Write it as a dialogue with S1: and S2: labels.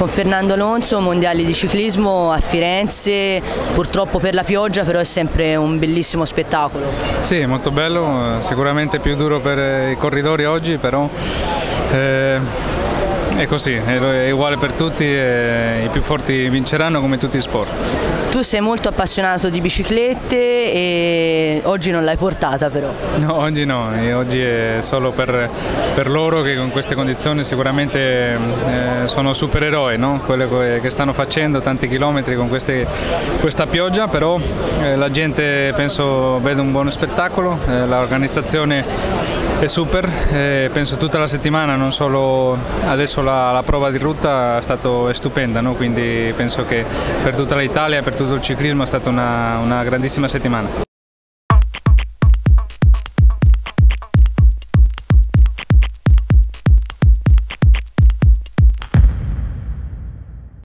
S1: con Fernando Alonso, mondiali di ciclismo a Firenze, purtroppo per la pioggia, però è sempre un bellissimo spettacolo.
S2: Sì, molto bello, sicuramente più duro per i corridori oggi, però è così, è uguale per tutti e i più forti vinceranno come tutti gli sport.
S1: Tu sei molto appassionato di biciclette e oggi non l'hai portata però.
S2: No, oggi no, oggi è solo per loro che con queste condizioni sicuramente sono supereroi, no? Quello che stanno facendo, tanti chilometri con questa pioggia, però la gente penso vede un buon spettacolo, l'organizzazione è super, penso tutta la settimana, non solo adesso la prova di rotta è stupenda, no? Quindi penso che per tutta l'Italia, per tutto il ciclismo è stata una grandissima settimana.